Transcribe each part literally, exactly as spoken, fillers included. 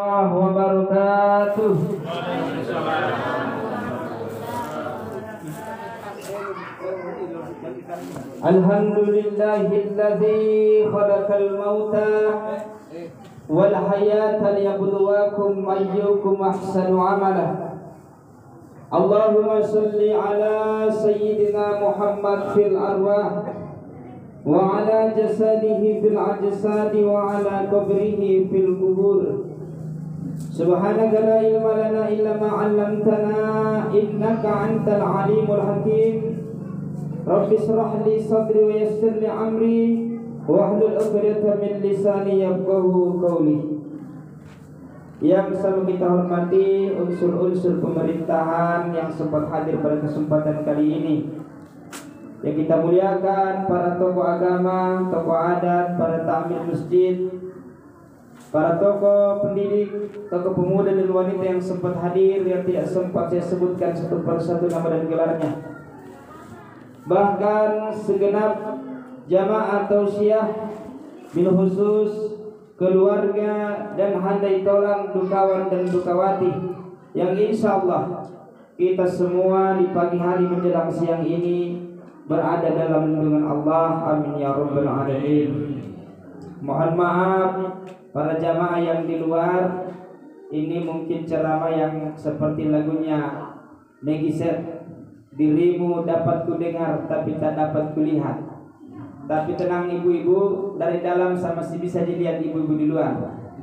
wabarakatuh. Alhamdulillahilladzi khalaqal mauta wal hayata liyabluwakum ayyukum ahsanu amala. Allahumma salli ala sayyidina Muhammad fil arwah wa ala jasadihi fil ajsadi wa ala qabrihi fil kubur. Subhanaka la ilma lana illa ma 'allamtana innaka antal alimul hakim. Rabbi shrah li sadri wa yassir li amri wahlul 'uqdatam min lisani yafqahu qawli. Yang selalu kita hormati unsur-unsur pemerintahan yang sempat hadir pada kesempatan kali ini, yang kita muliakan para tokoh agama, tokoh adat, para ta'mir masjid, para tokoh pendidik, tokoh pemuda dan wanita yang sempat hadir, yang tidak sempat saya sebutkan satu persatu nama dan gelarnya. Bahkan segenap jamaah tausiah bil khusus keluarga dan handai tolang dukawan dan dukawati yang insya Allah kita semua di pagi hari menjelang siang ini berada dalam lindungan Allah. Amin ya rabbal alamin. Mohon maaf para jamaah yang di luar, ini mungkin ceramah yang seperti lagunya Megizet, dirimu dapat ku dengar tapi tak dapat kulihat. Tapi tenang ibu-ibu, dari dalam sama masih bisa dilihat ibu-ibu di luar.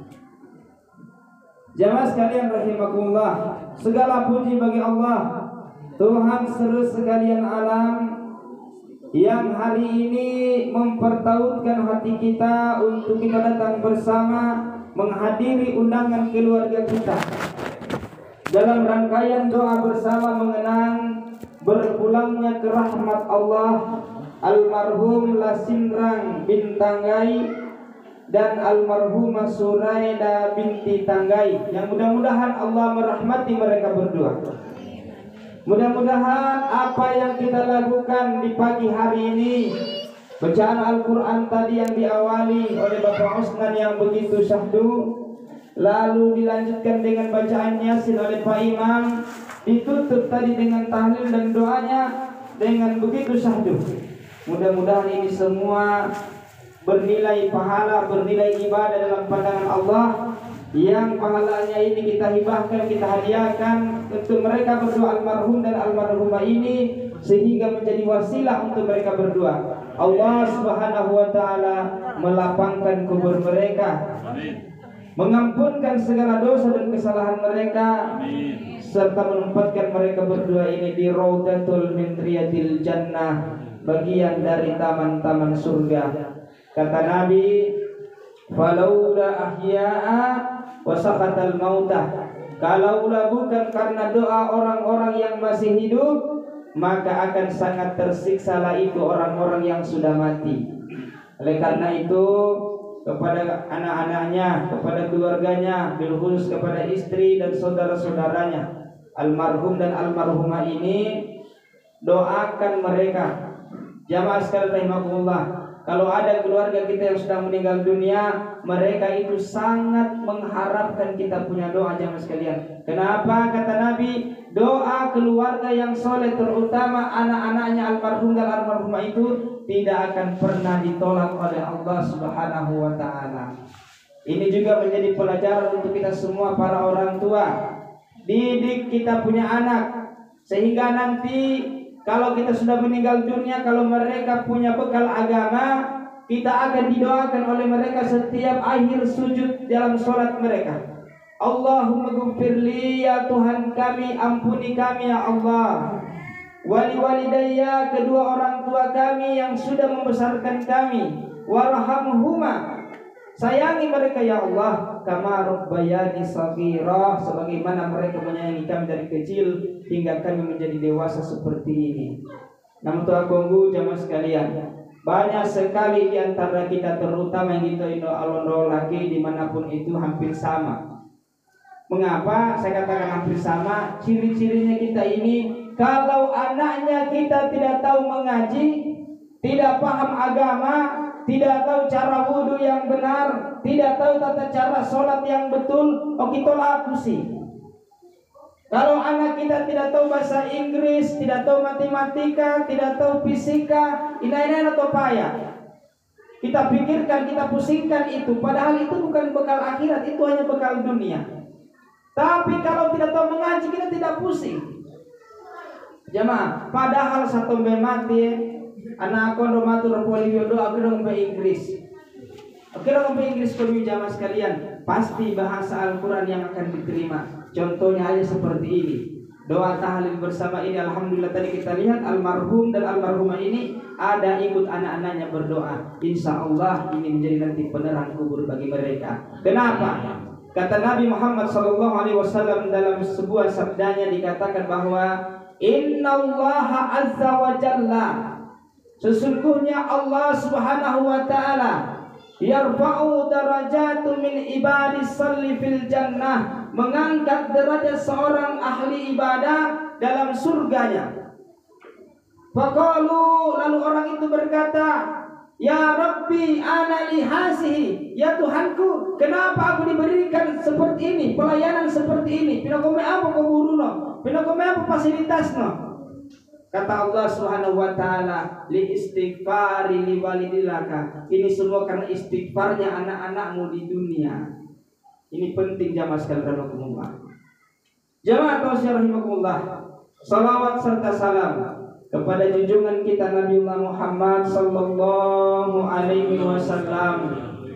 Jamaah sekalian rahimakumullah, segala puji bagi Allah, Tuhan seluruh sekalian alam, yang hari ini mempertautkan hati kita untuk kita datang bersama menghadiri undangan keluarga kita dalam rangkaian doa bersama mengenang berpulangnya ke rahmat Allah almarhum Lasinrang bin Tanggai dan almarhumah Suraida binti Tanggai, yang mudah-mudahan Allah merahmati mereka berdua. Mudah-mudahan apa yang kita lakukan di pagi hari ini, bacaan Al-Quran tadi yang diawali oleh Bapak Usman yang begitu syahdu, lalu dilanjutkan dengan bacaan Yasin oleh Pak Imam, ditutup tadi dengan tahlil dan doanya dengan begitu syahdu. Mudah-mudahan ini semua bernilai pahala, bernilai ibadah dalam pandangan Allah, yang pahalanya ini kita hibahkan, kita hadiahkan untuk mereka berdua, almarhum dan almarhumah ini, sehingga menjadi wasilah untuk mereka berdua. Allah Subhanahu wa taala melapangkan kubur mereka, mengampunkan segala dosa dan kesalahan mereka, serta menempatkan mereka berdua ini di Raudatul min Riyadil Jannah, bagian dari taman-taman surga. Kata Nabi, falaula ahya'a wa saqatal mautah, kalaulah bukan karena doa orang-orang yang masih hidup, maka akan sangat tersiksalah itu orang-orang yang sudah mati. Oleh karena itu, kepada anak-anaknya, kepada keluarganya, bil khusus kepada istri dan saudara-saudaranya almarhum dan almarhumah ini, doakan mereka. Jamaah sekalian rahimakumullah, kalau ada keluarga kita yang sudah meninggal dunia, mereka itu sangat mengharapkan kita punya doa. Jamaah sekalian, kenapa? Kata Nabi, doa keluarga yang soleh, terutama anak-anaknya almarhum dan almarhumah itu, tidak akan pernah ditolak oleh Allah Subhanahu wa taala. Ini juga menjadi pelajaran untuk kita semua para orang tua. Didik kita punya anak, sehingga nanti kalau kita sudah meninggal dunia, kalau mereka punya bekal agama, kita akan didoakan oleh mereka setiap akhir sujud dalam sholat mereka. Allahumma ghfirli, ya Tuhan kami, ampuni kami ya Allah. Wali walidayya, kedua orang tua kami yang sudah membesarkan kami. Warhamhuma, sayangi mereka ya Allah. Kama rabbayani shaghira, sebagaimana mereka menyayangi kami dari kecil hingga kami menjadi dewasa seperti ini. Namun Tuhan konggu jamaah sekalian, banyak sekali di antara kita, terutama yang kita Indo Alondro lagi dimanapun itu hampir sama. Mengapa saya katakan hampir sama? Ciri-cirinya kita ini, kalau anaknya kita tidak tahu mengaji, tidak paham agama, tidak tahu cara wudhu yang benar, tidak tahu tata cara sholat yang betul, oh kita laku sih. Kalau anak kita tidak tahu bahasa Inggris, tidak tahu matematika, tidak tahu fisika, ini-ini atau payah. Kita pikirkan, kita pusingkan itu, padahal itu bukan bekal akhirat, itu hanya bekal dunia. Tapi kalau tidak tahu mengaji, kita tidak pusing. Jemaah, padahal satu mati, anak aku romatur polio doa aku ngombe Inggris. Oke, ngombe Inggris kalau jamaah sekalian, pasti bahasa Al-Qur'an yang akan diterima. Contohnya aja seperti ini. Doa tahlil bersama ini, alhamdulillah tadi kita lihat almarhum dan almarhumah ini ada ikut anak-anaknya berdoa. Insya Allah ini menjadi nanti penerang kubur bagi mereka. Kenapa? Kata Nabi Muhammad shallallahu alaihi wasallam dalam sebuah sabdanya dikatakan bahwa Innallaha azza wa jalla, sesungguhnya Allah subhanahu wa ta'ala yarfa'u darajatu min ibadis salli fil jannah, mengangkat derajat seorang ahli ibadah dalam surganya. Faqalu, lalu orang itu berkata, ya Rabbi ana lihasihi, ya Tuhanku, kenapa aku diberikan seperti ini, pelayanan seperti ini, pinakome apa kau guruno, pinakome apa fasilitasno. Kata Allah Subhanahu wa taala, li istighfari li walidilaka. Ini semua karena istighfarnya anak-anakmu di dunia. Ini penting jamaah sekalian rahimakumullah. Jamaah tausiah rahimakumullah. Salawat serta salam kepada junjungan kita Nabiullah Muhammad sallallahu alaihi wasallam,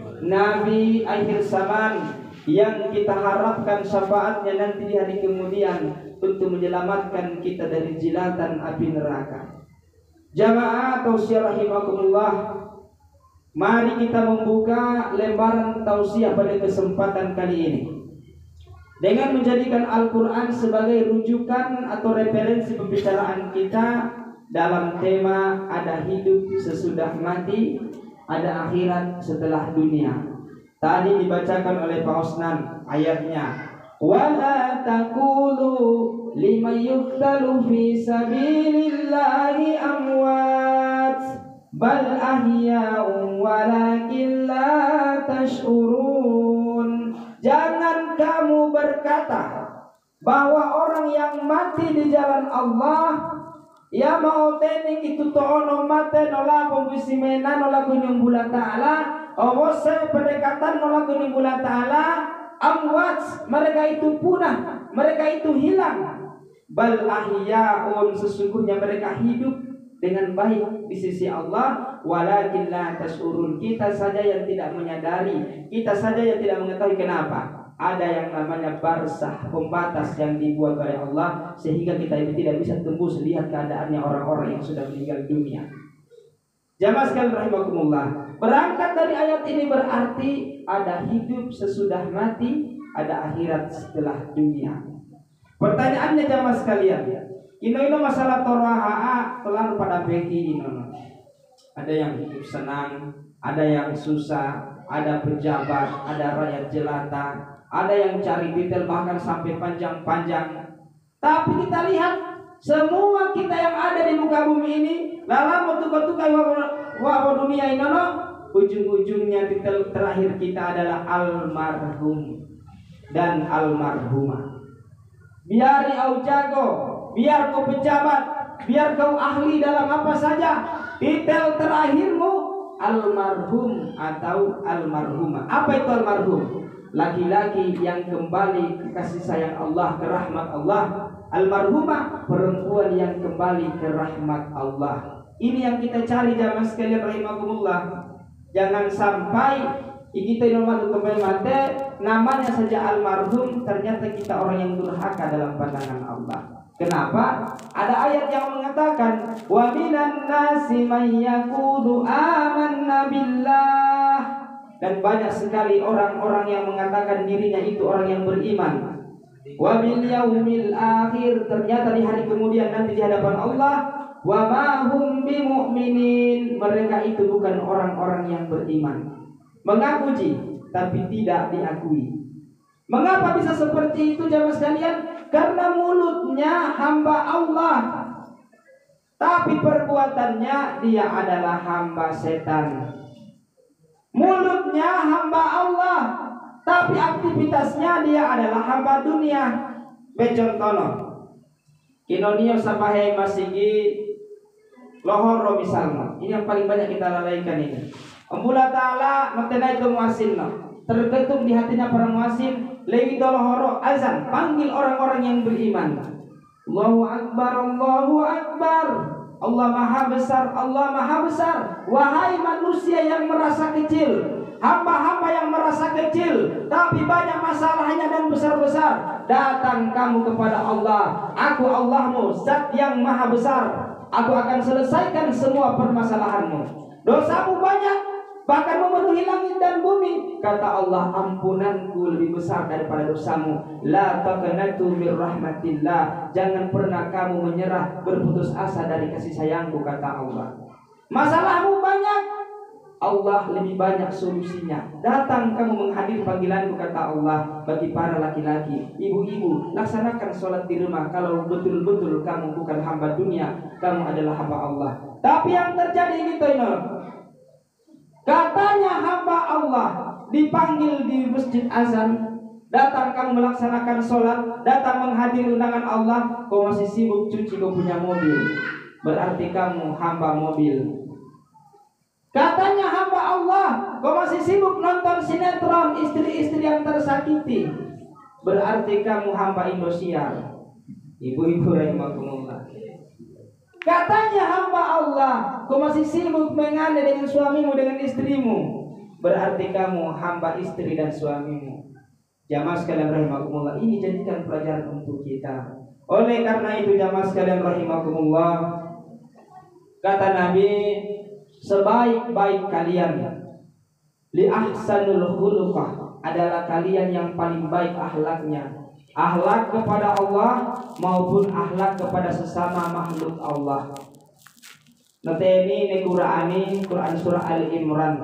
Nabi akhir zaman yang kita harapkan syafaatnya nanti di hari kemudian untuk menyelamatkan kita dari jilatan api neraka. Jamaah tausiah rahimakumullah, mari kita membuka lembaran tausiah pada kesempatan kali ini dengan menjadikan Al-Quran sebagai rujukan atau referensi pembicaraan kita dalam tema ada hidup sesudah mati, ada akhirat setelah dunia. Tadi dibacakan oleh Pak Osnan ayatnya, wala taqulu liman yuqtalu fi sabilillahi amwat bal ahya'un walakin la tash'urun. Jangan kamu berkata bahwa orang yang mati di jalan Allah ya mau tening itu toono mate nola pembisimena nola kunyung bulan ta'ala awose pendekatan nola kunyung bulan ta'ala amwat, mereka itu punah, mereka itu hilang. Bal ahya'un, sesungguhnya mereka hidup dengan baik di sisi Allah. Walakin la tash'urun, kita saja yang tidak menyadari, kita saja yang tidak mengetahui. Kenapa? Ada yang namanya barzah, pembatas yang dibuat oleh Allah sehingga kita ini tidak bisa tembus lihat keadaannya orang-orang yang sudah meninggal dunia. Jamaah sekalian rahimakumullah, berangkat dari ayat ini berarti ada hidup sesudah mati, ada akhirat setelah dunia. Pertanyaannya jamaah sekalian, ino-ino masalah toraha telah pada beki ino. Ada yang hidup senang, ada yang susah, ada pejabat, ada rakyat jelata, ada yang cari detail bahkan sampai panjang-panjang. Tapi kita lihat semua kita yang ada di muka bumi ini, lalu tukai-tukai wa dunia ini, ujung-ujungnya detail terakhir kita adalah almarhum dan almarhumah. Biar kau jago, biar kau pejabat, biar kau ahli dalam apa saja, detail terakhirmu almarhum atau almarhumah. Apa itu almarhum? Laki-laki yang kembali ke kasih sayang Allah, ke rahmat Allah. Almarhumah, perempuan yang kembali ke rahmat Allah. Ini yang kita cari jamaah sekalian rahimakumullah. Jangan sampai kita nomor kembali mati namanya saja almarhum, ternyata kita orang yang durhaka dalam pandangan Allah. Kenapa? Ada ayat yang mengatakan wa minan nasi may yaqulu amanna billah, dan banyak sekali orang-orang yang mengatakan dirinya itu orang yang beriman. Wa bil yaumil akhir, ternyata di hari kemudian nanti di hadapan Allah wa ma hum bimu'minin, mereka itu bukan orang-orang yang beriman. Mengaku ji, tapi tidak diakui. Mengapa bisa seperti itu jamaah sekalian? Karena mulutnya hamba Allah, tapi perbuatannya dia adalah hamba setan. Mulutnya hamba Allah, tapi aktivitasnya dia adalah hamba dunia. Becontono kinonio sabahe masigi lohoro misalnya. Ini yang paling banyak kita lalaikan ini. Ambula ta'ala matena itu muasinno, terketuk di hatinya para muasin. Lagi lohoro azan, panggil orang-orang yang beriman. Allahu Akbar, Allahu Akbar, Allah maha besar, Allah maha besar. Wahai manusia yang merasa kecil, hamba-hamba yang merasa kecil, tapi banyak masalahnya dan besar-besar, datang kamu kepada Allah. Aku Allahmu, zat yang maha besar. Aku akan selesaikan semua permasalahanmu. Dosamu banyak, bahkan memenuhi langit dan bumi. Kata Allah, ampunanku lebih besar daripada dosamu. La taqnatu mir rahmatillah. Jangan pernah kamu menyerah, berputus asa dari kasih sayangku, kata Allah. Masalahmu banyak, Allah lebih banyak solusinya. Datang kamu menghadiri panggilanku, kata Allah. Bagi para laki-laki, ibu-ibu, laksanakan sholat di rumah. Kalau betul-betul kamu bukan hamba dunia, kamu adalah hamba Allah. Tapi yang terjadi ini toino, katanya hamba Allah dipanggil di masjid azan, datang kamu melaksanakan sholat, datang menghadiri undangan Allah, kau masih sibuk cuci kau punya mobil, berarti kamu hamba mobil. Katanya hamba Allah, kau masih sibuk nonton sinetron istri-istri yang tersakiti, berarti kamu hamba Indosiar. Ibu-ibu rahimakumullah. Katanya hamba Allah, kau masih sibuk mengada dengan suamimu, dengan istrimu, berarti kamu hamba istri dan suamimu. Jamaah sekalian rahimakumullah, ini jadikan pelajaran untuk kita. Oleh karena itu jamaah sekalian rahimakumullah, kata Nabi, sebaik-baik kalian, li ahsanul khuluqah, adalah kalian yang paling baik akhlaknya. Akhlak kepada Allah maupun akhlak kepada sesama makhluk Allah. Nateni ne Qur'ani, Quran surah Al-Imran.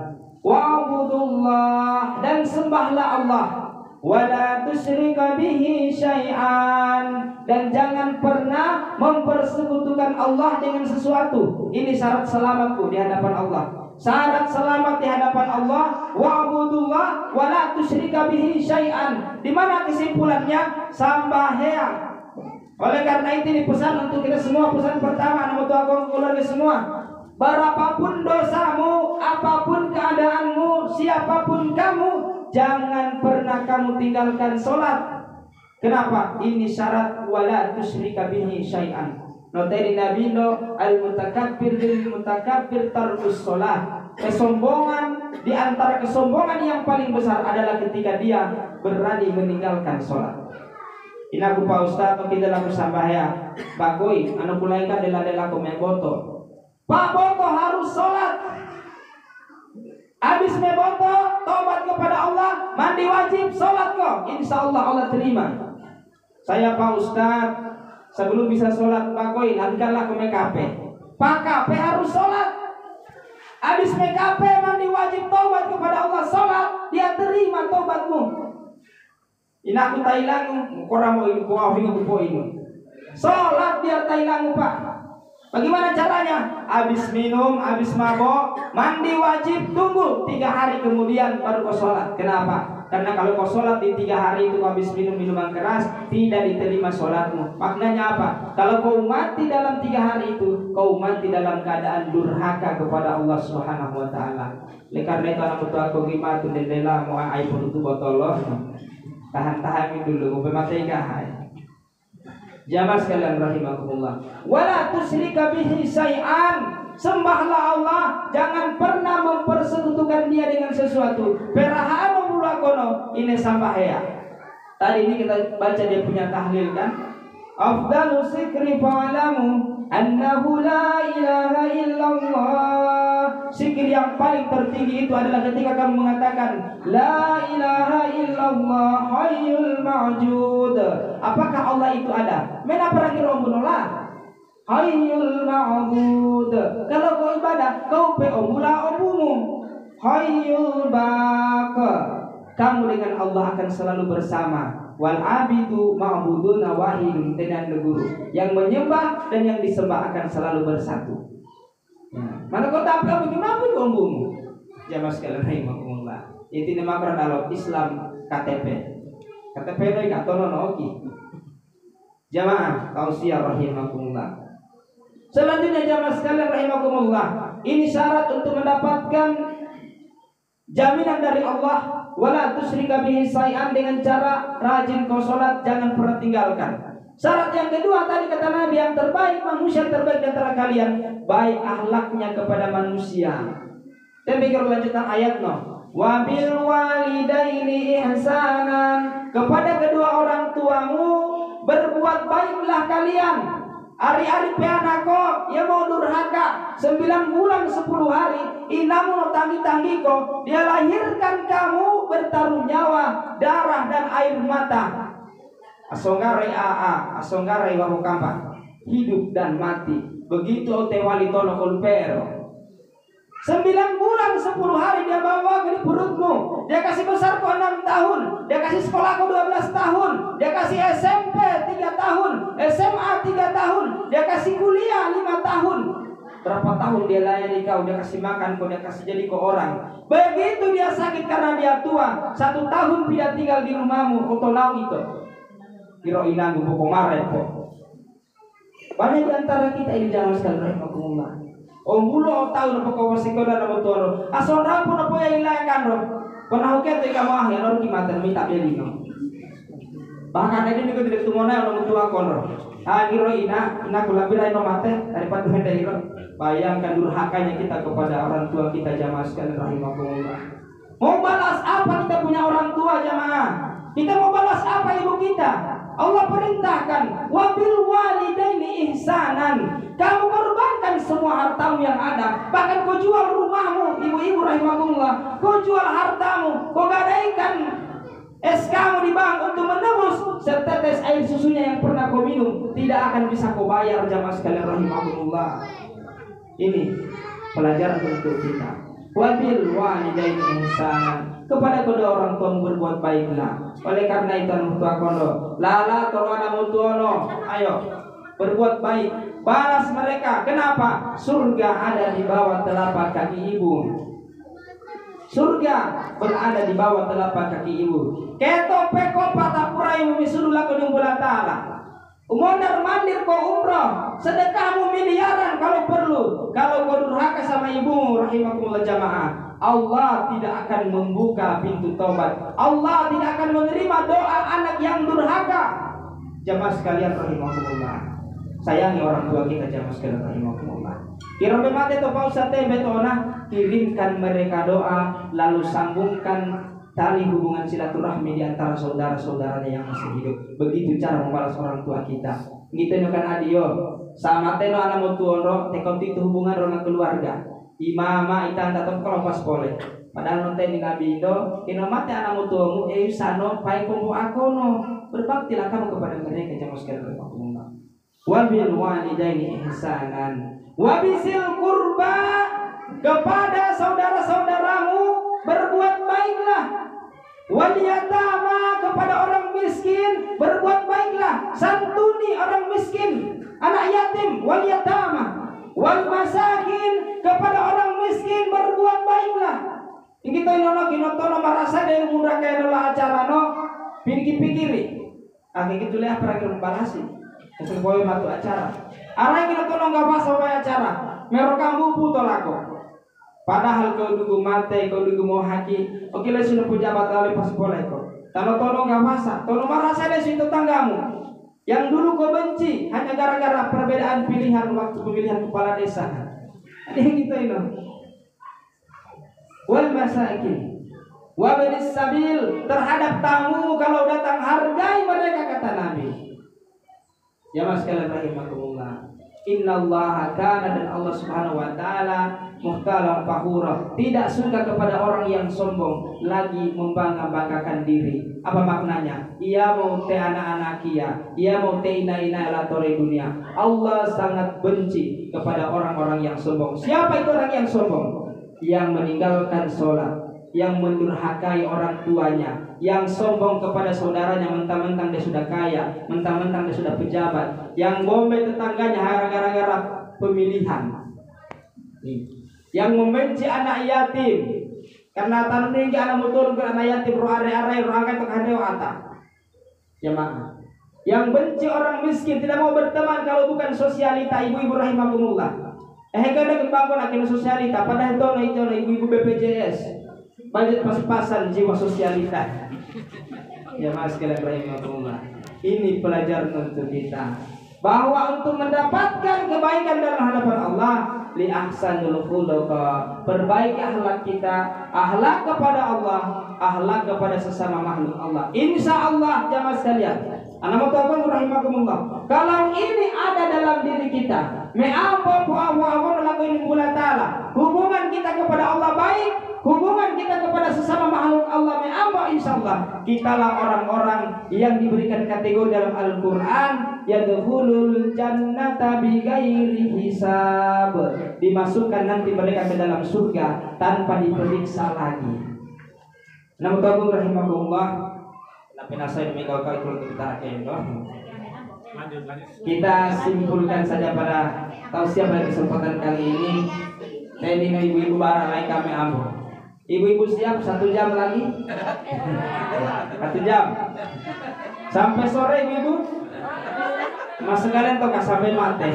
Wa'budullah, dan sembahlah Allah. Wala tusyrika bihi syai'an, dan jangan pernah mempersekutukan Allah dengan sesuatu. Ini syarat selamatku di hadapan Allah. Syarat selamat di hadapan Allah, wa'budullah wala tusyrika bihi syai'an. Di mana kesimpulannya? Sambahyang. Oleh karena itu dipesan untuk kita semua, pesan pertama nama Tuhan keluarga semua. Berapapun dosamu, apapun keadaanmu, siapapun kamu, jangan pernah kamu tinggalkan sholat. Kenapa? Ini syarat wala tusyrika bihi syai'an. Noteri Nabi no al-mutakabbir bil mutakabbir tarkus sholat. Kesombongan, di antara kesombongan yang paling besar adalah ketika dia berani meninggalkan sholat. Ini aku Pak Ustaz, kita laku sambahya Pak Koi, anak kulaika dela-dela ko meboto. Pak Boto harus sholat. Habis meboto, tobat kepada Allah, mandi wajib, sholat kok. Insya Allah Allah terima. Saya Pak Ustaz, sebelum bisa sholat Pak Koi, nantikanlah ke M K P. Pak K P harus sholat. Habis M K P, mandi wajib, tobat kepada Allah, sholat, dia terima tobatmu. Ini aku tailangu, korang mau ini, kuah ini, kuah ini. Sholat biar tailangu Pak. Bagaimana caranya? Habis minum, habis mabok, mandi wajib, tunggu tiga hari kemudian baru kau sholat. Kenapa? Karena kalau kau sholat di tiga hari itu habis minum minuman keras, tidak diterima sholatmu. Maknanya apa? Kalau kau mati dalam tiga hari itu, kau mati dalam keadaan durhaka kepada Allah Subhanahu Wa Taala. Oleh karena itu anak betul aku gimana tuh dendela mau air pun itu botol loh. Tahan-tahan dulu, gue mati kahai. Jamaah sekalian rahimakumullah. Wala tusyrika bihi syai'an. Sembahlah Allah, jangan pernah mempersekutukan Dia dengan sesuatu. Perahaan mulakono ini sambahya. Tadi ini kita baca dia punya tahlil kan? Afdalu zikri fa'lamu annahu la ilaha illallah. Zikir yang paling tertinggi itu adalah ketika kamu mengatakan la ilaha illallah hayyul ma'jud. Apakah Allah itu ada? Mena perang rombunola hayyul ma'bud. Kalau kau ibadah, kau pe omula omumu hayyul baq. Kamu dengan Allah akan selalu bersama. Wal abidu ma'buduna wahidun, dengan guru yang menyembah dan yang disembah akan selalu bersatu. Ya. Mana kau tak tahu bagaimana pun ombumu. Jamaah sekalian rahimakumullah. Itu nama kalau Islam K T P. K T P itu gak tono oki. Jamaah tausiah rahimakumullah. Selanjutnya jamaah sekalian rahimakumullah, ini syarat untuk mendapatkan jaminan dari Allah, wala tusyrika bihi syai'an, dengan cara rajin kau salat, jangan pernah tinggalkan. Syarat yang kedua tadi kata Nabi, yang terbaik manusia terbaik di antara kalian baik akhlaknya kepada manusia. Dan pikir lanjutan ayat no. Wa bil walidaini ihsanan, kepada kedua orang tuamu berbuat baiklah kalian. Ari-ari pianako ya mau durhaka sembilan bulan sepuluh hari inamu tanggi-tanggi kok, dia lahirkan kamu bertaruh nyawa, darah dan air mata. Asonggarai aa, asonggarai wahukampa, hidup dan mati. Begitu ote wali tono kolpero. Sembilan bulan sepuluh hari dia bawa ke perutmu. Dia kasih besar kau enam tahun. Dia kasih sekolah kau dua belas tahun. Dia kasih S M P tiga tahun, S M A tiga tahun. Dia kasih kuliah lima tahun. Berapa tahun dia layani kau? Dia kasih makan kau, dia kasih jadi kau orang. Begitu dia sakit karena dia tua, satu tahun dia tinggal di rumahmu. Kau tahu itu? Kiro inang buku kemarin kok. Banyak di antara kita ini jangan sekali rahimahumullah. Oh mulo tahu napa kau wasiko dan napa tuaro. Asal rapo napa yang hilangan roh. Pernah oke tu kamu ah yang orang kimatan minta beli no. Bahkan ini juga tidak semuanya orang tua kono. Ah kiro ina ina kula bilang no mate daripada henda iro. Bayangkan durhakanya kita kepada orang tua kita jamaah sekalian rahimahumullah. Mau balas apa kita punya orang tua jamaah? Kita mau balas apa ibu kita? Allah perintahkan wabil walidaini ihsanan. Kamu korbankan semua hartamu yang ada. Bahkan kau jual rumahmu, ibu-ibu rahimahullah. Kau jual hartamu, kau gadaikan es kamu di bank untuk menebus setetes air susunya yang pernah kau minum. Tidak akan bisa kau bayar jamaah sekalian rahimahullah. Ini pelajaran untuk kita. Wabil walidaini ihsanan, kepada kedua orang tua berbuat baiklah. Oleh karena itu orang tua kono lala tolong anak tuono, ayo berbuat baik, balas mereka. Kenapa? Surga ada di bawah telapak kaki ibu. Surga berada di bawah telapak kaki ibu. Keto peko patapurai misulullah kudung bulan ta'ala. Umondar mandir kau umroh, sedekahmu miliaran kalau perlu. Kalau kau durhaka sama ibu rahimahumullah jamaah, Allah tidak akan membuka pintu taubat. Allah tidak akan menerima doa anak yang durhaka. Jamaah sekalian rahimahumullah, sayangi orang tua kita jamaah sekalian rahimahumullah. Kira memang itu pausate betona, kirimkan mereka doa, lalu sambungkan tali hubungan silaturahmi di antara saudara-saudaranya yang masih hidup. Begitu cara membalas orang tua kita. Gitu kan adio. Sama teno anak mutuono tekon itu hubungan dengan keluarga. Imama itan tatap kalau pas boleh. Padahal nonton di Nabi Indo, inomate anak mutuomu eh sano pai kumpu akono. Berbaktilah kamu kepada mereka jamaah sekalian rahimahumullah. Wa bil walidaini ihsanan. Wa bisil qurba, kepada saudara-saudaramu berbuat baiklah. Wal yatama, kepada orang miskin berbuat baiklah. Santuni orang miskin, anak yatim. Wal yatama wal masakin, kepada orang miskin berbuat baiklah. Iki to inono kinotono marasa de murah kaya dola acara no pikir-pikiri. Aki gitu leh apa lagi membalasi. Kesel boy matu acara. Arah kinotono enggak pas wae acara. Merokam buku tolako. Padahal kau dugu mate, kau dugu mau haki. Oke lah sudah pejabat alih pas boleh kau. Tanah tolong gak masak, tolong merasa deh situ tanggamu. Yang dulu kau benci hanya gara-gara perbedaan pilihan waktu pemilihan kepala desa. Ini gitu ini. Wal masakin, wabinis sabil, terhadap tamu kalau datang hargai mereka kata Nabi. Ya mas sekalian rahimahumullah. Innallaha kana, dan Allah Subhanahu wa taala muhtalam fakhura, tidak suka kepada orang yang sombong lagi membangga-banggakan diri. Apa maknanya? Ia mau te anak-anak kia, ia mau te ina-ina latore dunia. Allah sangat benci kepada orang-orang yang sombong. Siapa itu orang yang sombong? Yang meninggalkan sholat, yang mendurhakai orang tuanya, yang sombong kepada saudaranya mentang-mentang dia sudah kaya, mentang-mentang dia sudah pejabat, yang bombe tetangganya gara-gara pemilihan, yang membenci anak yatim, Karena tanun ini anak motor ke anak yatim roh are-are roh angkat ke hadeo ata. Jemaah. Yang benci orang miskin tidak mau berteman kalau bukan sosialita ibu-ibu rahimakumullah. Eh kada kembang akhirnya sosialita padahal tono itu ibu-ibu B P J S. Budget pas-pasan jiwa sosialita. Jemaah sekalian rahimakumullah. Ini pelajaran untuk kita bahwa untuk mendapatkan kebaikan dalam hadapan Allah li ahsanul khuluq, perbaiki akhlak kita, akhlak kepada Allah, akhlak kepada sesama makhluk Allah. Insya Allah jamaah sekalian, anak mutawabun rahimakumullah, kalau ini ada dalam diri kita, me'apa pu'awa-awa lakuin bulan ta'ala, hubungan kita kepada Allah baik, hubungan kita kepada sesama makhluk Allah me'apa, insya Allah kitalah orang-orang yang diberikan kategori dalam Al-Quran yadkhulul jannata bighairi hisab, dimasukkan nanti mereka ke dalam surga tanpa diperiksa lagi. Namun tabung rahimahullah, tapi nasai demi kau kau itu kita kendo. Kita simpulkan saja pada tausiah pada kesempatan kali ini. Tadi ibu-ibu barang lain kami ambil. Ibu-ibu siap satu jam lagi? Satu jam. Sampai sore ibu-ibu? Mas sekalian toh sampai mati.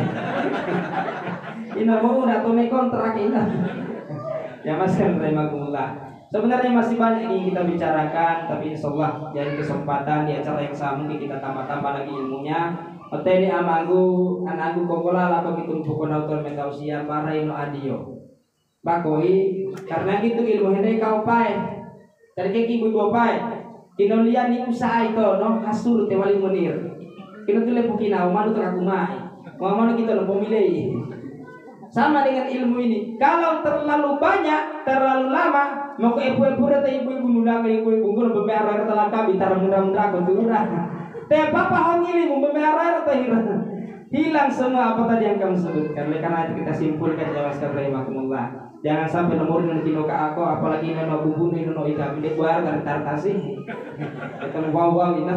Ini mau udah tuh kontrak ini. Ya mas kan rahimakumullah. Sebenarnya masih banyak yang kita bicarakan, tapi insya Allah jadi kesempatan di acara yang sama mungkin kita tambah-tambah lagi ilmunya. Oteli amagu, anakku kokola laku ditumpuk nautor mentausia para ino adio. Bakoi, karena itu ilmu hendak kau pai. Dari kaki ibu pai. Kino lian ni usaha itu, no hasur tewali munir. Kino tu lepu kinau, malu terakumai. Mau kita lo pemilih. Sama dengan ilmu ini. Kalau terlalu banyak, terlalu lama, mau ke ibu-ibu atau ibu-ibu muda ke ibu-ibu pun beberapa telah kami taruh muda-muda konturah. Tapi apa hal ini beberapa atau hilang? Hilang semua apa tadi yang kamu sebutkan. Oleh karena itu kita simpulkan jawab sekali rahimahumullah. Jangan sampai nomor dengan kino ke aku, apalagi nono bubun nono ikan milik buar dan tartasi. Kita wow-wow ini.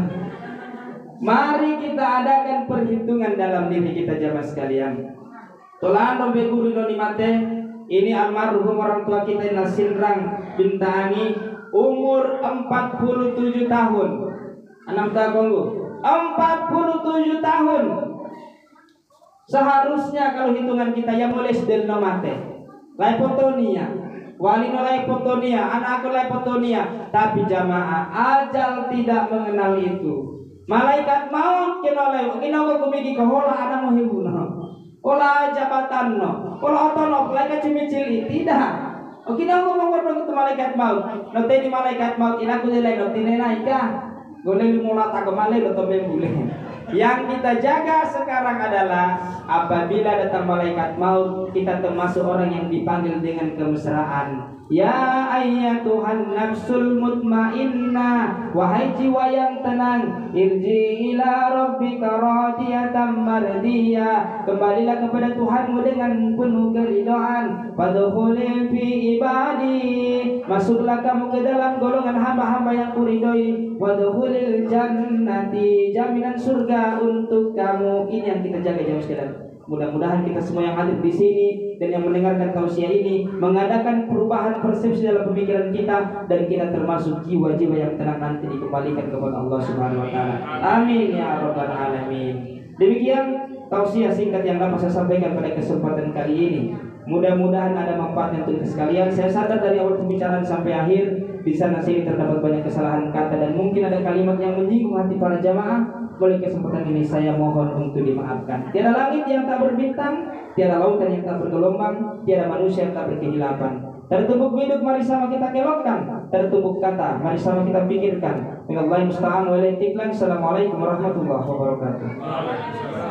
Mari kita adakan perhitungan dalam diri kita jamaah sekalian. Tolan dombe guru noni mate ini almarhum orang tua kita Nasinrang Bintangi umur empat puluh tujuh tahun. Enam tahun empat puluh tujuh tahun. Seharusnya kalau hitungan kita yang mulai sedel nomate Laipotonia wali no laipotonia anak aku laipotonia, tapi jamaah ajal tidak mengenal itu. Malaikat maut kenolai kinawa kumiki kahola ada mau hibuna olah jabatan no, olah otono, malaikat cemicil tidak. Oke, dah ngomong ngomong itu malaikat maut. Nanti di malaikat maut ini aku jelek, nanti nenek ika. Goleh lumula tak kemalai, lo tobe boleh. Yang kita jaga sekarang adalah apabila datang malaikat maut, kita termasuk orang yang dipanggil dengan kemesraan. Ya ayyatuhan nafsul mutmainnah, wahai jiwa yang tenang, irji ila rabbika radiyatan mardiyah, kembalilah kepada Tuhanmu dengan penuh keridhaan. Fadkhuli fi ibadi, masuklah kamu ke dalam golongan hamba-hamba yang kuridhoi. Wadkhulil jannati, jaminan surga untuk kamu. Ini yang kita jaga jamaah sekalian. Mudah-mudahan kita semua yang hadir di sini dan yang mendengarkan tausiah ini mengadakan perubahan persepsi dalam pemikiran kita, dan kita termasuk jiwa-jiwa yang tenang nanti dikembalikan kepada Allah Subhanahu wa taala. Amin ya rabbal alamin. Demikian tausiah singkat yang dapat saya sampaikan pada kesempatan kali ini. Mudah-mudahan ada manfaatnya untuk kita sekalian. Saya sadar dari awal pembicaraan sampai akhir di sana sini terdapat banyak kesalahan kata dan mungkin ada kalimat yang menyinggung hati para jamaah. Oleh kesempatan ini saya mohon untuk dimaafkan. Tiada langit yang tak berbintang, tiada lautan yang tak bergelombang, tiada manusia yang tak berkehilapan. Tertumbuk hidup mari sama kita kelokkan, tertumbuk kata mari sama kita pikirkan. Minallah musta'an wa la istiqlan. Assalamualaikum warahmatullahi wabarakatuh.